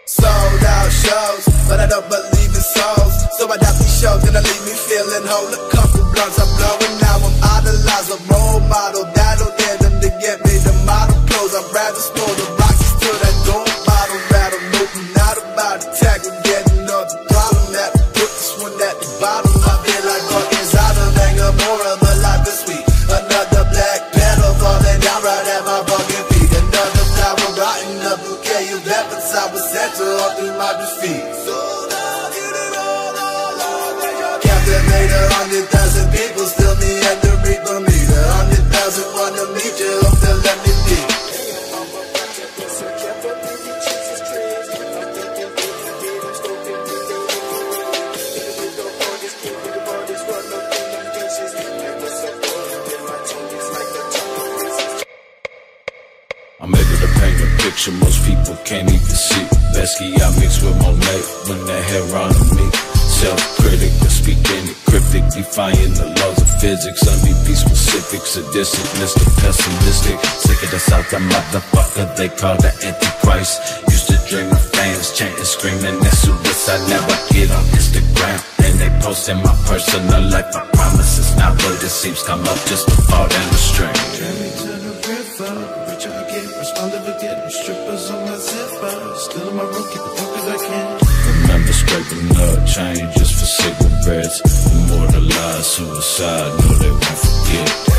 Sold out shows, but I don't believe in souls. So I doubt these shows gonna leave me feeling whole. A couple blunts I'm blowing, now I'm idolized. A role model that'll get them to get me the model clothes. I'd rather store the Rockies till that door bottle rattle. Moving out about the tag and getting off the problem. That put this one at the bottom. I feel like fucking Sodom and Gomorrah, but life is sweet. Another black petal falling down right at my fucking feet. Another flower rotting, a bouquet of efforts I was sent to all through my defeat. So now get it all captivate 100,000 people, still me and the reaper me. 100,000 wanna meet you, hope they'll let me be. I'm able to paint a picture most people can't even see. Basquiat mixed with Monet when that hair on me. Self-critic, speaking cryptic, defying the laws of physics. MVP specific, sadistic, Mr. Pessimistic. Sick of the South, the motherfucker they call the Antichrist. Used to dream of fans chanting, screaming that suicide. Now I get on Instagram and they posting my personal life. I promise it's not what it seems. Come up just to fall down the stream. Responded to getting strippers on my zipper. Still in my room, keep it dark as I can. Remember scraping up changes for cigarettes. Immortalized suicide, no they won't forget.